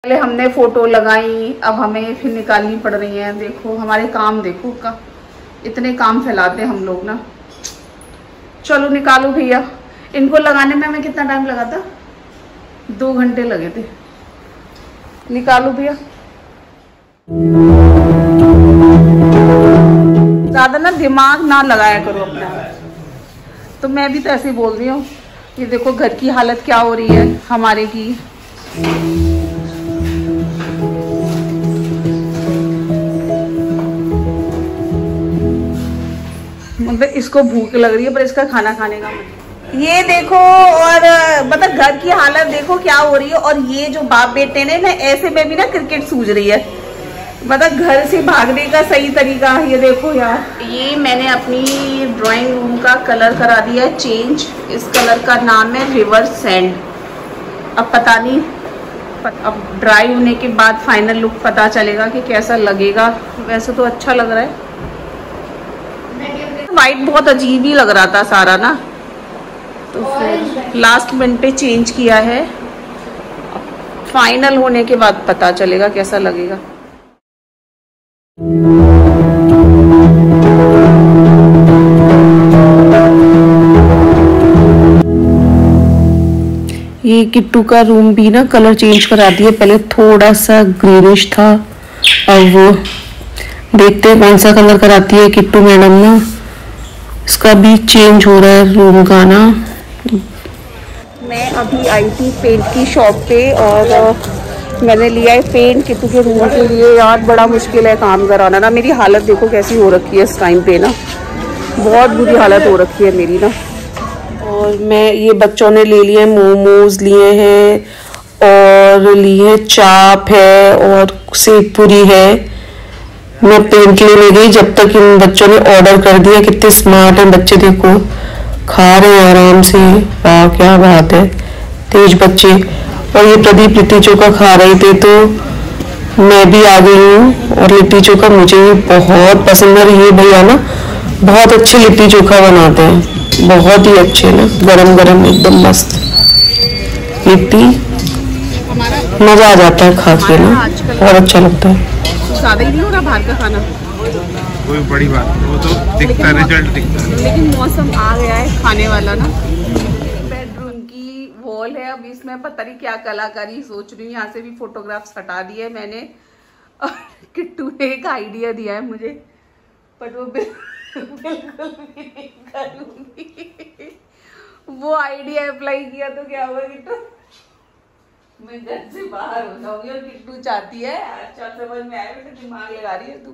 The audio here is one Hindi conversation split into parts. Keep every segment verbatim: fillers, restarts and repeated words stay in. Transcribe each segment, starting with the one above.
पहले हमने फोटो लगाई, अब हमें फिर निकालनी पड़ रही है। देखो हमारे काम, देखो का इतने काम फैलाते हैं हम लोग ना। चलो निकालो भैया। इनको लगाने में हमें कितना टाइम लगा था? दो घंटे लगे थे। निकालो भैया। ज्यादा ना दिमाग ना लगाया करो अपना। तो मैं भी तो ऐसे ही बोल रही हूँ। ये देखो घर की हालत क्या हो रही है हमारे की। मतलब इसको भूख लग रही है पर इसका खाना खाने का मन। ये देखो, और मतलब घर की हालत देखो क्या हो रही है। और ये जो बाप बेटे ने ना, ऐसे में भी ना क्रिकेट सूझ रही है। मतलब घर से भागने का सही तरीका ये देखो यार। ये मैंने अपनी ड्राइंग रूम का कलर करा दिया है चेंज। इस कलर का नाम है रिवर सैंड। अब पता नहीं, अब ड्राई होने के बाद फाइनल लुक पता चलेगा कि कैसा लगेगा। वैसे तो अच्छा लग रहा है। वाइट बहुत अजीब ही लग रहा था सारा ना, तो फिर लास्ट मिनट पे चेंज किया है। फाइनल होने के बाद पता चलेगा कैसा लगेगा। ये किट्टू का रूम भी ना कलर चेंज करा दिया। पहले थोड़ा सा ग्रीनिश था, अब वो देखते हैं कौन सा कलर कराती है किट्टू मैडम ना। इसका भी चेंज हो रहा है रूम का ना। मैं अभी आई थी पेंट की शॉप पे और मैंने लिया है पेंट किट्टू के रूम के लिए। यार बड़ा मुश्किल है काम कराना ना। मेरी हालत देखो कैसी हो रखी है इस टाइम पे ना, बहुत बुरी हालत हो रखी है मेरी ना। और मैं ये बच्चों ने ले लिए मोमोज लिए हैं और लिए चाप है और सेव पूरी है। मैं पेंट लेने गई जब तक इन बच्चों ने ऑर्डर कर दिया। कितने स्मार्ट हैं बच्चे, देखो खा रहे हैं आराम से। वाह क्या बात है, तेज बच्चे। और ये प्रदीप लिट्टी चोखा खा रहे थे तो मैं भी आ गई हूँ। और लिट्टी चोखा मुझे भी बहुत पसंद है। ये भैया ना बहुत अच्छे लिट्टी चोखा बनाते हैं, बहुत ही अच्छे ना, गरम गरम एकदम मस्त लिट्टी। मजा आ जाता है खा के ना, बहुत अच्छा लगता है। ज्यादा ही नहीं हो रहा बाहर का खाना, कोई बड़ी बात नहीं, वो तो दिखता है, रिजल्ट दिखता है। लेकिन मौसम आ गया है खाने वाला ना। बेडरूम की वॉल है, अब इसमें पता नहीं क्या कलाकारी सोच रही हूँ। यहाँ से भी फोटोग्राफ्स हटा दिए मैंने। और किट्टू ने एक आइडिया दिया है मुझे, पर वो बिल्कुल भी नहीं करूँगी। वो आइडिया अप्लाई किया तो क्या हुआ किट्टू, मैं घर से बाहर हो जाऊंगी। और किट्टू चाहती है, अच्छा समझ में आया, बेटा दिमाग लगा रही है तू।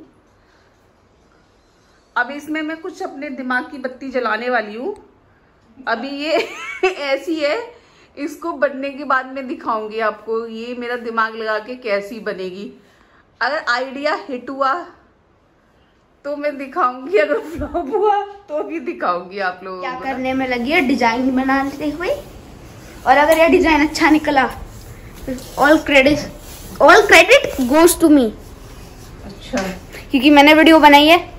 अब इसमें मैं कुछ अपने दिमाग की बत्ती जलाने वाली हूँ। अभी ये ऐसी है, इसको बनने के बाद मैं दिखाऊंगी आपको ये मेरा दिमाग लगा के कैसी बनेगी। अगर आइडिया हिट हुआ तो मैं दिखाऊंगी, अगर फ्लॉप हुआ तो भी दिखाऊंगी आप लोगों को। क्या करने में लगी है, डिजाइन बनाते हुए। और अगर ये डिजाइन अच्छा निकला, all credit all credit goes to me. अच्छा, क्योंकि मैंने वीडियो बनाई है।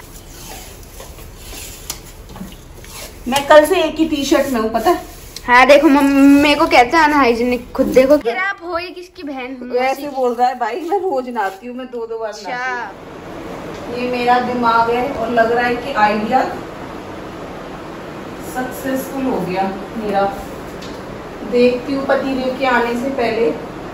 मैं कल से एक ही टी शर्ट में हूँ पता है। हाँ देखो मम्मी को कहते हैं अनहाइजीनिक, खुद देखो। फिर आप हो ये किसकी बहन? वैसे बोल रहा है भाई, मैं रोज नहाती हूँ, मैं दो दो बार नहाती हूँ। ये मेरा दिमाग है और लग रहा है कि आइडिया सक्सेसफुल हो गया मेरा। देखती हूँ पति देव के आने से पहले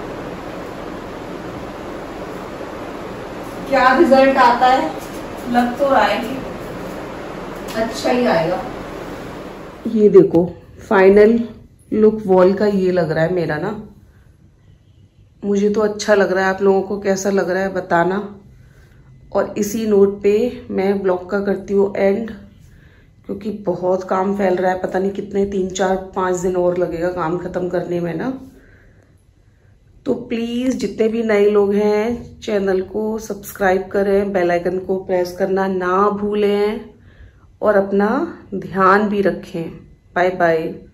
क्या रिजल्ट आता है। लग तो रहा है कि अच्छा ही आएगा। ये देखो फाइनल लुक वॉल का ये लग रहा है मेरा ना। मुझे तो अच्छा लग रहा है, आप लोगों को कैसा लग रहा है बताना। और इसी नोट पे मैं ब्लॉग का करती हूँ एंड, क्योंकि बहुत काम फैल रहा है। पता नहीं कितने, तीन चार पाँच दिन और लगेगा काम खत्म करने में ना। तो प्लीज़ जितने भी नए लोग हैं चैनल को सब्सक्राइब करें, बेल आइकन को प्रेस करना ना भूलें और अपना ध्यान भी रखें। Bye bye.